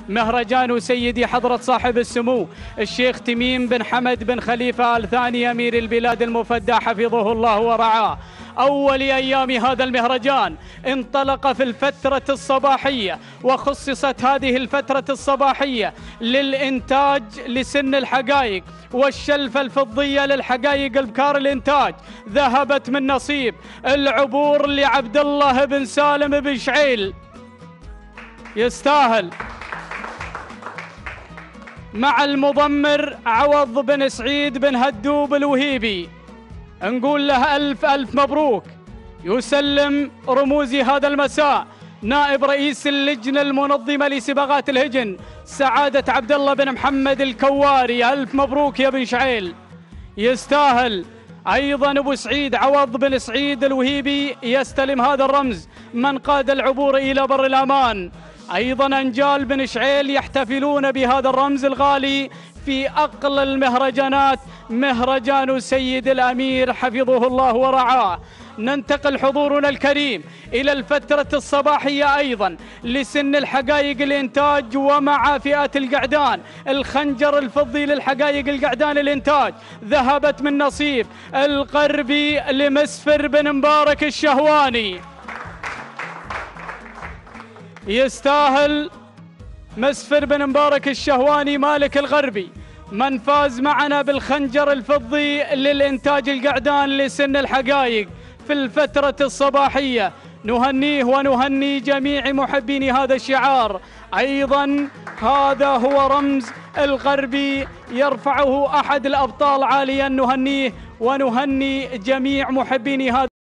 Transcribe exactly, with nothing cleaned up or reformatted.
مهرجان سيدي حضرة صاحب السمو الشيخ تميم بن حمد بن خليفة آل ثاني أمير البلاد المفدى حفظه الله ورعاه. أول أيام هذا المهرجان انطلق في الفترة الصباحية، وخصصت هذه الفترة الصباحية للإنتاج لسن الحقائق والشلفة الفضية للحقائق البكار الإنتاج. ذهبت من نصيب العبور لعبد الله بن سالم بن شعيل، يستاهل، مع المضمر عوض بن سعيد بن هدوب الوهيبي. نقول له ألف ألف مبروك. يسلم رموز هذا المساء نائب رئيس اللجنة المنظمة لسباقات الهجن سعادة عبد الله بن محمد الكواري. ألف مبروك يا بن شعيل، يستاهل. أيضا أبو سعيد عوض بن سعيد الوهيبي يستلم هذا الرمز من قاد العبور إلى بر الأمان. أيضا أنجال بن شعيل يحتفلون بهذا الرمز الغالي في أقل المهرجانات، مهرجان سيد الأمير حفظه الله ورعاه. ننتقل حضورنا الكريم إلى الفترة الصباحية أيضا لسن الحقائق الإنتاج، ومع فئة القعدان الخنجر الفضي للحقائق القعدان الإنتاج. ذهبت من نصيب القربي لمسفر بن مبارك الشهواني، يستاهل مسفر بن مبارك الشهواني مالك الغربي من فاز معنا بالخنجر الفضي للإنتاج القعدان لسن الحقائق في الفترة الصباحية. نهنيه ونهني جميع محبين هذا الشعار. أيضا هذا هو رمز الغربي يرفعه أحد الأبطال عاليا. نهنيه ونهني جميع محبين هذا